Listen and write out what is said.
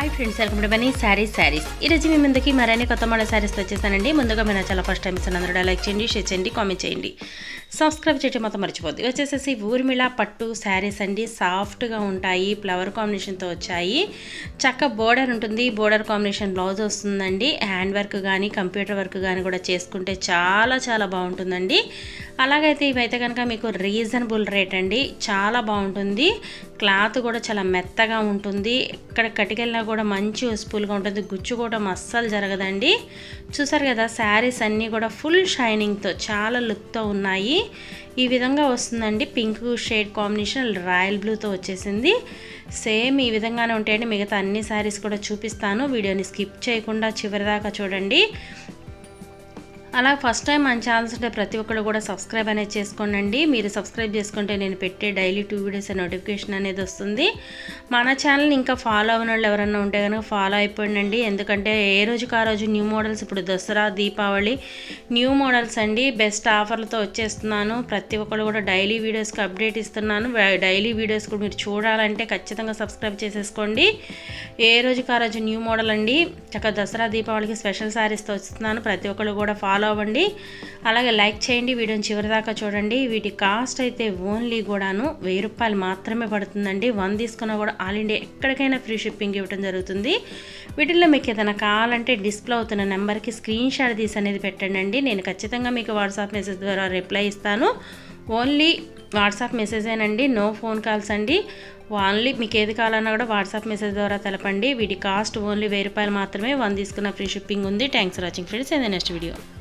Hi friends, welcome to Bunny sarees. ఈరోజు మీ ముందుకి మరిన్ని కొత్త మోడల్ శారీస్ వచ్చేసానండి. ముందుగా మీరు చాలా ఫస్ట్ టైం ఇస్తాను, అందరూ లైక్ చేయండి, షేర్ చేయండి, కామెంట్ చేయండి, సబ్స్క్రైబ్ చేయడం మొత్తం మర్చిపోద్ది. వచ్చేసేసి ఊర్మిళ పట్టు శారీస్ అండి. సాఫ్ట్గా ఉంటాయి, ఫ్లవర్ కాంబినేషన్తో వచ్చాయి. చక్క బోర్డర్ ఉంటుంది, బోర్డర్ కాంబినేషన్ బ్లౌజ్ వస్తుందండి. హ్యాండ్ వర్క్ కానీ కంప్యూటర్ వర్క్ కానీ కూడా చేసుకుంటే చాలా చాలా బాగుంటుందండి. అలాగైతే ఇవైతే కనుక మీకు రీజనబుల్ రేట్ అండి, చాలా బాగుంటుంది. క్లాత్ కూడా చాలా మెత్తగా ఉంటుంది, ఇక్కడ కటికెళ్ళినా కూడా మంచి యూస్ఫుల్గా ఉంటుంది, గుచ్చుకోవడం అస్సలు జరగదండి. చూసారు కదా, శారీస్ అన్నీ కూడా ఫుల్ షైనింగ్తో చాలా లుక్తో ఉన్నాయి. ఈ విధంగా వస్తుందండి. పింక్ షేడ్ కాంబినేషన్ రాయల్ బ్లూతో వచ్చేసింది. సేమ్ ఈ విధంగానే ఉంటాయండి. మిగతా అన్ని శారీస్ కూడా చూపిస్తాను, వీడియోని స్కిప్ చేయకుండా చివరిదాకా చూడండి. అలా ఫస్ట్ టైం మన ఛానల్స్ ఉంటే ప్రతి ఒక్కరు కూడా సబ్స్క్రైబ్ అనేది చేసుకోండి. మీరు సబ్స్క్రైబ్ చేసుకుంటే నేను పెట్టే డైలీ 2 వీడియోస్ నోటిఫికేషన్ అనేది వస్తుంది. మన ఛానల్ని ఇంకా ఫాలో అవ్వని వాళ్ళు ఎవరన్నా ఉంటే కనుక ఫాలో అయిపోయిందండి. ఎందుకంటే ఏ రోజుకి ఆ రోజు న్యూ మోడల్స్, ఇప్పుడు దసరా దీపావళి న్యూ మోడల్స్ అండి, బెస్ట్ ఆఫర్లతో వచ్చేస్తున్నాను. ప్రతి ఒక్కరు కూడా డైలీ వీడియోస్కి అప్డేట్ ఇస్తున్నాను. డైలీ వీడియోస్ కూడా మీరు చూడాలంటే ఖచ్చితంగా సబ్స్క్రైబ్ చేసేసుకోండి. ఏ రోజుకి ఆ రోజు న్యూ మోడల్ అండి. చక్కగా దసరా దీపావళికి స్పెషల్ శారీస్తో వస్తున్నాను. ప్రతి ఒక్కరు కూడా ఫాలో అవ్వండి. అలాగే లైక్ చేయండి, వీడియోని చివరిదాకా చూడండి. వీటి కాస్ట్ అయితే ఓన్లీ కూడాను 1000 రూపాయలు మాత్రమే పడుతుందండి. 1 తీసుకున్నా కూడా ఆల్ ఇండియా ఎక్కడికైనా ఫ్రీ షిప్పింగ్ ఇవ్వడం జరుగుతుంది. వీటిల్లో మీకు ఏదైనా కావాలంటే డిస్ప్లే అవుతున్న నెంబర్కి స్క్రీన్ షాట్ తీసి అనేది పెట్టండి. నేను ఖచ్చితంగా మీకు వాట్సాప్ మెసేజ్ ద్వారా రిప్లై ఇస్తాను. ఓన్లీ వాట్సాప్ మెసేజేనండి, నో ఫోన్ కాల్స్ అండి. ఓన్లీ మీకు ఏది కావాలన్నా కూడా వాట్సాప్ మెసేజ్ ద్వారా తెలపండి. వీటి కాస్ట్ ఓన్లీ 1000 రూపాయలు మాత్రమే. 1 తీసుకున్న ఫ్రీ షిప్పింగ్ ఉంది. Thanks for watching friends. Next video.